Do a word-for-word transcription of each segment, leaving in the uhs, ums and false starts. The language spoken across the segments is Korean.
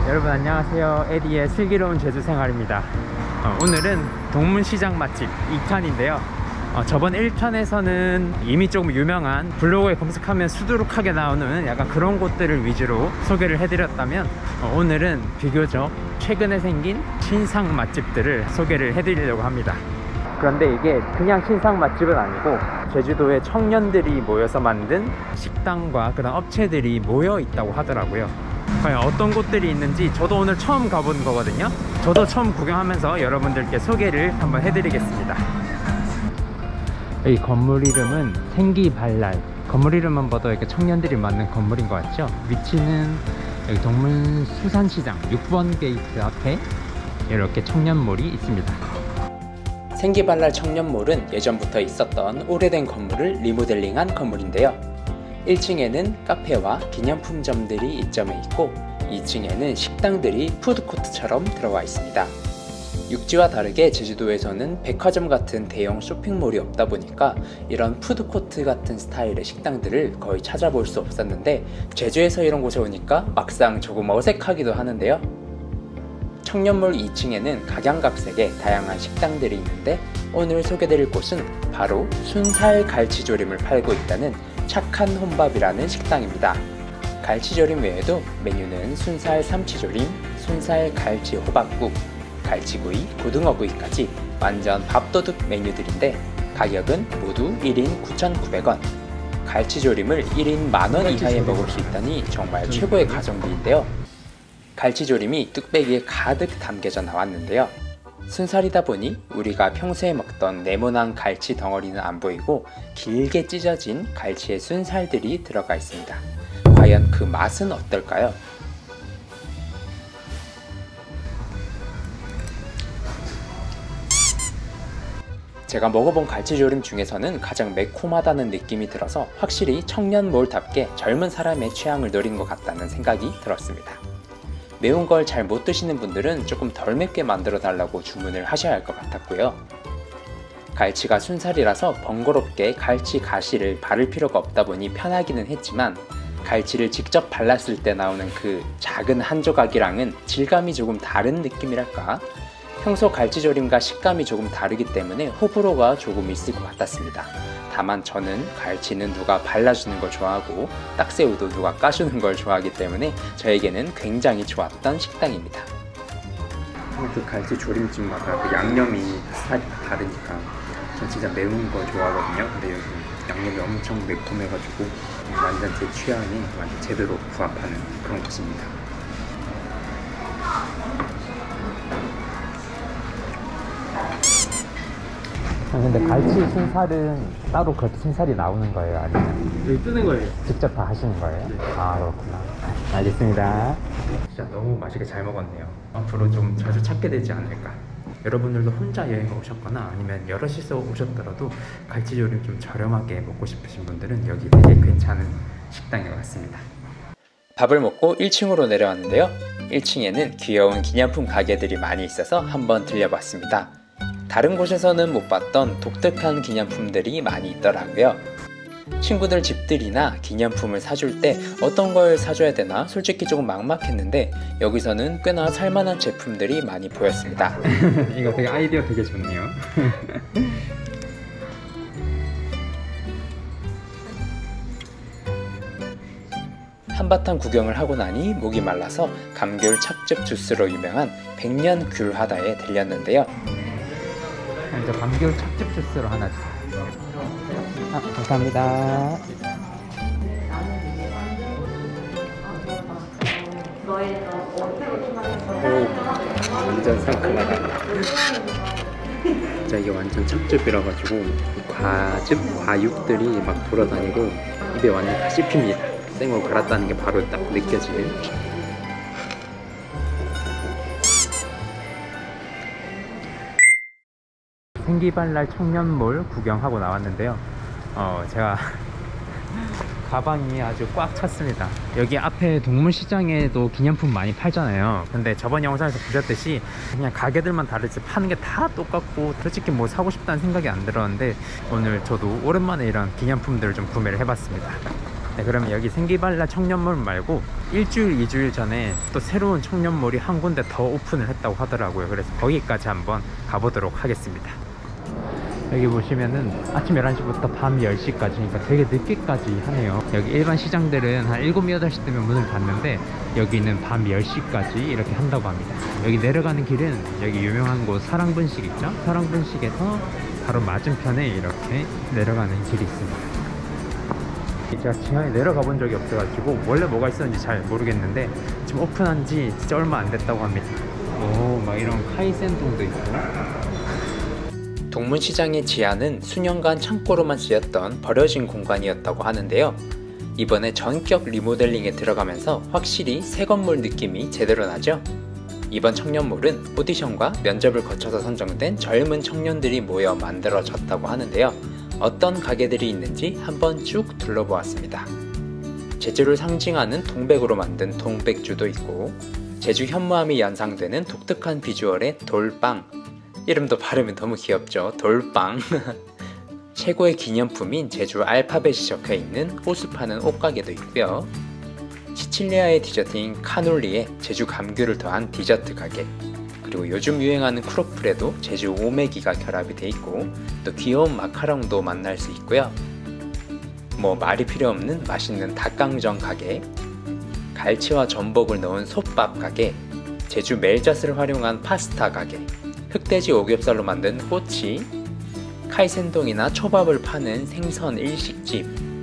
여러분 안녕하세요. 에디의 슬기로운 제주생활입니다. 어, 오늘은 동문시장 맛집 이 편인데요. 어, 저번 일 편에서는 이미 조금 유명한 블로그에 검색하면 수두룩하게 나오는 약간 그런 곳들을 위주로 소개를 해드렸다면 어, 오늘은 비교적 최근에 생긴 신상 맛집들을 소개를 해드리려고 합니다. 그런데 이게 그냥 신상 맛집은 아니고 제주도의 청년들이 모여서 만든 식당과 그런 업체들이 모여 있다고 하더라고요. 과연 어떤 곳들이 있는지 저도 오늘 처음 가본 거거든요. 저도 처음 구경하면서 여러분들께 소개를 한번 해드리겠습니다. 이 건물 이름은 생기발랄. 건물 이름만 봐도 이렇게 청년들이 만든 건물인 것 같죠? 위치는 여기 동문수산시장 육 번 게이트 앞에 이렇게 청년몰이 있습니다. 생기발랄 청년몰은 예전부터 있었던 오래된 건물을 리모델링한 건물인데요. 일 층에는 카페와 기념품점들이 입점해 있고 이 층에는 식당들이 푸드코트처럼 들어와 있습니다. 육지와 다르게 제주도에서는 백화점 같은 대형 쇼핑몰이 없다 보니까 이런 푸드코트 같은 스타일의 식당들을 거의 찾아볼 수 없었는데 제주에서 이런 곳에 오니까 막상 조금 어색하기도 하는데요. 청년몰 이 층에는 각양각색의 다양한 식당들이 있는데 오늘 소개드릴 곳은 바로 순살 갈치조림을 팔고 있다는 착한 혼밥이라는 식당입니다. 갈치조림 외에도 메뉴는 순살 삼치조림, 순살 갈치 호박국, 갈치구이, 고등어구이까지 완전 밥도둑 메뉴들인데 가격은 모두 일 인 구천구백 원. 갈치조림을 일 인 만 원 이하에 먹을 수 있다니 정말 최고의 가성비인데요. 갈치조림이 뚝배기에 가득 담겨져 나왔는데요. 순살이다 보니 우리가 평소에 먹던 네모난 갈치 덩어리는 안 보이고 길게 찢어진 갈치의 순살들이 들어가 있습니다. 과연 그 맛은 어떨까요? 제가 먹어본 갈치조림 중에서는 가장 매콤하다는 느낌이 들어서 확실히 청년몰답게 젊은 사람의 취향을 노린 것 같다는 생각이 들었습니다. 매운 걸 잘 못 드시는 분들은 조금 덜 맵게 만들어 달라고 주문을 하셔야 할 것 같았고요. 갈치가 순살이라서 번거롭게 갈치 가시를 바를 필요가 없다 보니 편하기는 했지만 갈치를 직접 발랐을 때 나오는 그 작은 한 조각이랑은 질감이 조금 다른 느낌이랄까? 평소 갈치조림과 식감이 조금 다르기 때문에 호불호가 조금 있을 것 같았습니다. 다만 저는 갈치는 누가 발라주는 걸 좋아하고 딱새우도 누가 까주는 걸 좋아하기 때문에 저에게는 굉장히 좋았던 식당입니다. 그 갈치 조림집마다 그 양념이 살이 다르니까 전 진짜 매운 거 좋아하거든요. 근데 여기 양념이 엄청 매콤해가지고 완전 제 취향에 완전 제대로 부합하는 그런 곳입니다. 근데 갈치 순살은 따로 그렇게 순살이 나오는 거예요? 아니면 여기 뜨는 거예요. 직접 다 하시는 거예요? 네. 아 그렇구나. 알겠습니다. 진짜 너무 맛있게 잘 먹었네요. 앞으로 좀 자주 찾게 되지 않을까. 여러분들도 혼자 여행 오셨거나 아니면 여럿이서 오셨더라도 갈치조림 좀 저렴하게 먹고 싶으신 분들은 여기 되게 괜찮은 식당인 것 같습니다. 밥을 먹고 일 층으로 내려왔는데요. 일 층에는 귀여운 기념품 가게들이 많이 있어서 한번 들려봤습니다. 다른 곳에서는 못 봤던 독특한 기념품들이 많이 있더라고요. 친구들 집들이나 기념품을 사줄 때 어떤 걸 사줘야 되나 솔직히 조금 막막했는데 여기서는 꽤나 살만한 제품들이 많이 보였습니다. 이거 되게 아이디어 되게 좋네요. 한바탕 구경을 하고 나니 목이 말라서 감귤 찹즙 주스로 유명한 백년 귤하다에 들렸는데요. 이제 감귤 찹즙 주스로 하나 주세요. 아, 감사합니다. 오, 완전 상큼하다. 진짜 이게 완전 찹즙이라 가지고 과즙, 과육들이 막 돌아다니고 입에 완전 다 씹힙니다. 생으로 갈았다는 게 바로 딱 느껴지는. 생기발랄 청년몰 구경하고 나왔는데요. 어, 제가 가방이 아주 꽉 찼습니다. 여기 앞에 동문시장에도 기념품 많이 팔잖아요. 근데 저번 영상에서 보셨듯이 그냥 가게들만 다르지 파는 게 다 똑같고 솔직히 뭐 사고 싶다는 생각이 안 들었는데 오늘 저도 오랜만에 이런 기념품들을 좀 구매를 해봤습니다. 네, 그러면 여기 생기발라 청년몰 말고 일주일 이주일 전에 또 새로운 청년몰이 한 군데 더 오픈을 했다고 하더라고요. 그래서 거기까지 한번 가보도록 하겠습니다. 여기 보시면은 아침 열한 시부터 밤 열 시까지, 그러니까 되게 늦게까지 하네요. 여기 일반 시장들은 한 일곱, 여덟 시 되면 문을 닫는데 여기는 밤 열 시까지 이렇게 한다고 합니다. 여기 내려가는 길은 여기 유명한 곳 사랑분식 있죠? 사랑분식에서 바로 맞은편에 이렇게 내려가는 길이 있습니다. 제가 지하에 내려가 본 적이 없어가지고 원래 뭐가 있었는지 잘 모르겠는데 지금 오픈한 지 진짜 얼마 안 됐다고 합니다. 오, 막 이런 카이센동도 있고. 동문시장의 지하는 수년간 창고로만 쓰였던 버려진 공간이었다고 하는데요. 이번에 전격 리모델링에 들어가면서 확실히 새 건물 느낌이 제대로 나죠. 이번 청년몰은 오디션과 면접을 거쳐서 선정된 젊은 청년들이 모여 만들어졌다고 하는데요. 어떤 가게들이 있는지 한번 쭉 둘러보았습니다. 제주를 상징하는 동백으로 만든 동백주도 있고, 제주 현무암이 연상되는 독특한 비주얼의 돌빵, 이름도 발음이 너무 귀엽죠. 돌빵. 최고의 기념품인 제주 알파벳이 적혀있는 호수 파는 옷가게도 있고요. 시칠리아의 디저트인 카놀리에 제주 감귤을 더한 디저트 가게, 그리고 요즘 유행하는 크로플에도 제주 오메기가 결합이 돼 있고, 또 귀여운 마카롱도 만날 수 있고요. 뭐 말이 필요 없는 맛있는 닭강정 가게, 갈치와 전복을 넣은 솥밥 가게, 제주 멜젓을 활용한 파스타 가게, 흑돼지 오겹살로 만든 꼬치, 카이센동이나 초밥을 파는 생선 일식집,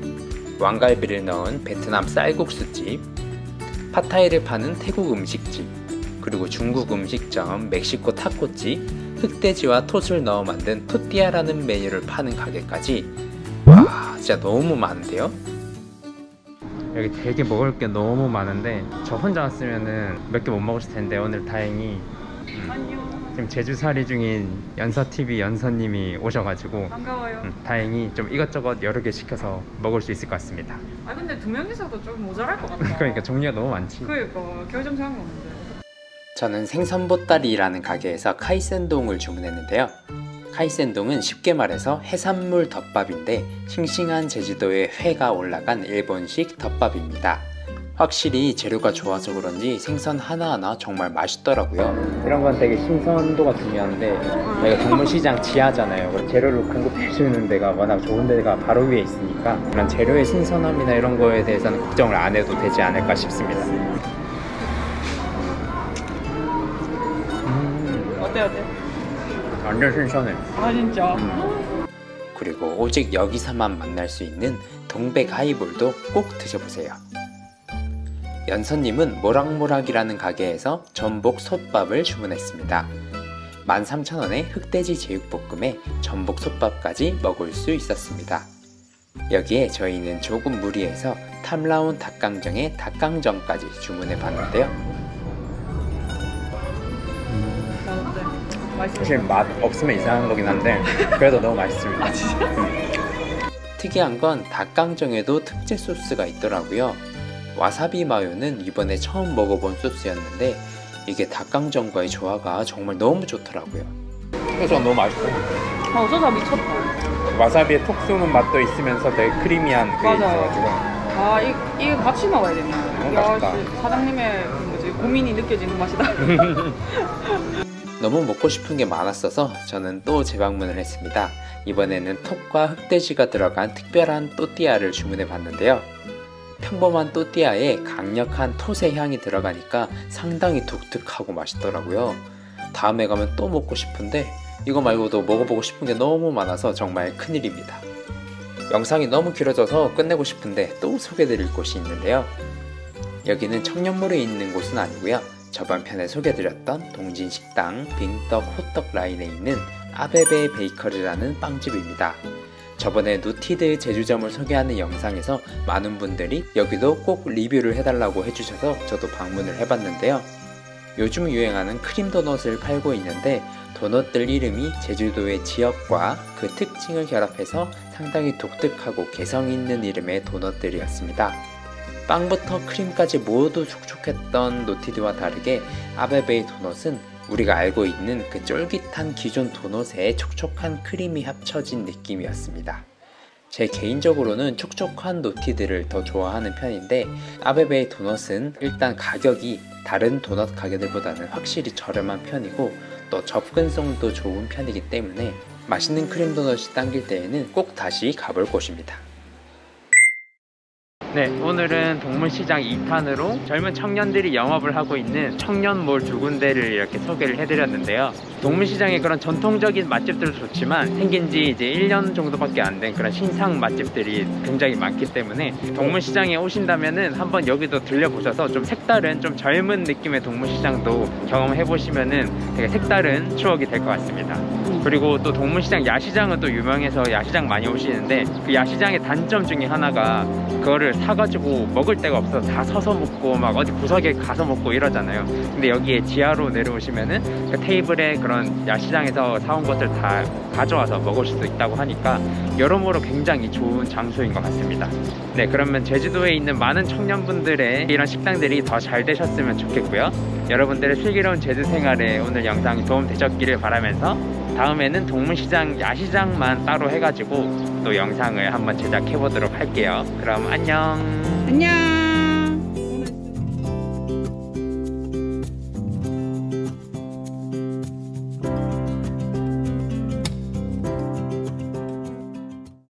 왕갈비를 넣은 베트남 쌀국수집, 팟타이를 파는 태국 음식집, 그리고 중국 음식점 멕시코 타코집, 흑돼지와 톳을 넣어 만든 토띠아라는 메뉴를 파는 가게까지. 와, 진짜 너무 많은데요? 여기 되게 먹을 게 너무 많은데 저 혼자 왔으면은 몇 개 못 먹었을 텐데 오늘 다행히 음, 지금 제주살이 중인 연서티비 연서님이 오셔가지고 반가워요. 음, 다행히 좀 이것저것 여러 개 시켜서 먹을 수 있을 것 같습니다. 아 근데 두 명이서도 좀 모자랄 것 같다. 그러니까 종류가 너무 많지. 그러니까 겨울잠 생각이 없는데. 저는 생선보따리라는 가게에서 카이센동을 주문했는데요. 카이센동은 쉽게 말해서 해산물 덮밥인데 싱싱한 제주도의 회가 올라간 일본식 덮밥입니다. 확실히 재료가 좋아서 그런지 생선 하나하나 정말 맛있더라고요. 이런 건 되게 신선도가 중요한데 여기가 동문시장 지하잖아요. 재료를 공급해주는 데가 워낙 좋은 데가 바로 위에 있으니까 이런 재료의 신선함이나 이런 거에 대해서는 걱정을 안 해도 되지 않을까 싶습니다. 음, 어때 어때? 완전 신선해. 아 진짜. 음. 그리고 오직 여기서만 만날 수 있는 동백 하이볼도 꼭 드셔보세요. 연서님은 모락모락이라는 가게에서 전복 솥밥을 주문했습니다. 만 삼천 원에 흑돼지 제육볶음에 전복 솥밥까지 먹을 수 있었습니다. 여기에 저희는 조금 무리해서 탐라온 닭강정에 닭강정까지 주문해 봤는데요. 맛있대. 맛있어. 사실 맛 없으면 이상한 거긴 한데 그래도 너무 맛있습니다. 특이한 건 닭강정에도 특제 소스가 있더라고요. 와사비 마요는 이번에 처음 먹어본 소스였는데 이게 닭강정과의 조화가 정말 너무 좋더라고요. 소스가 너무 맛있어요. 어 소스가 미쳤다. 와사비에 톡 쏘는 맛도 있으면서 되게 크리미한 그게 맞아요. 있어가지고 아 이, 이거 같이 먹어야 되네. 너무 야, 맛있다. 씨, 사장님의 그 뭐지 고민이 느껴지는 맛이다. 너무 먹고 싶은 게 많았어서 저는 또 재방문을 했습니다. 이번에는 톡과 흑돼지가 들어간 특별한 또띠아를 주문해 봤는데요. 평범한 또띠아에 강력한 톳의 향이 들어가니까 상당히 독특하고 맛있더라고요. 다음에 가면 또 먹고 싶은데 이거 말고도 먹어보고 싶은 게 너무 많아서 정말 큰일입니다. 영상이 너무 길어져서 끝내고 싶은데 또 소개드릴 곳이 있는데요. 여기는 청년몰에 있는 곳은 아니고요. 저번 편에 소개드렸던 동진식당 빙떡 호떡 라인에 있는 아베베 베이커리라는 빵집입니다. 저번에 누티드 제주점을 소개하는 영상에서 많은 분들이 여기도 꼭 리뷰를 해달라고 해주셔서 저도 방문을 해봤는데요. 요즘 유행하는 크림 도넛을 팔고 있는데 도넛들 이름이 제주도의 지역과 그 특징을 결합해서 상당히 독특하고 개성있는 이름의 도넛들이었습니다. 빵부터 크림까지 모두 촉촉했던 노티드와 다르게 아베베의 도넛은 우리가 알고 있는 그 쫄깃한 기존 도넛에 촉촉한 크림이 합쳐진 느낌이었습니다. 제 개인적으로는 촉촉한 노티들을 더 좋아하는 편인데 아베베의 도넛은 일단 가격이 다른 도넛 가게들보다는 확실히 저렴한 편이고 또 접근성도 좋은 편이기 때문에 맛있는 크림 도넛이 당길 때에는 꼭 다시 가볼 곳입니다. 네, 오늘은 동문시장 이 탄으로 젊은 청년들이 영업을 하고 있는 청년몰 두 군데를 이렇게 소개를 해드렸는데요. 동문시장의 그런 전통적인 맛집들도 좋지만 생긴 지 이제 일 년 정도밖에 안 된 그런 신상 맛집들이 굉장히 많기 때문에 동문시장에 오신다면은 한번 여기도 들려보셔서 좀 색다른, 좀 젊은 느낌의 동문시장도 경험해보시면은 되게 색다른 추억이 될 것 같습니다. 그리고 또 동문시장 야시장은 또 유명해서 야시장 많이 오시는데 그 야시장의 단점 중에 하나가 그거를 사가지고 먹을 데가 없어서 다 서서 먹고 막 어디 구석에 가서 먹고 이러잖아요. 근데 여기에 지하로 내려오시면은 그 테이블에 그런 야시장에서 사온 것들 다 가져와서 먹을 수도 있다고 하니까 여러모로 굉장히 좋은 장소인 것 같습니다. 네, 그러면 제주도에 있는 많은 청년분들의 이런 식당들이 더 잘 되셨으면 좋겠고요. 여러분들의 슬기로운 제주 생활에 오늘 영상이 도움 되셨기를 바라면서 다음에는 동문시장 야시장만 따로 해가지고 또 영상을 한번 제작해 보도록 할게요. 그럼 안녕. 안녕.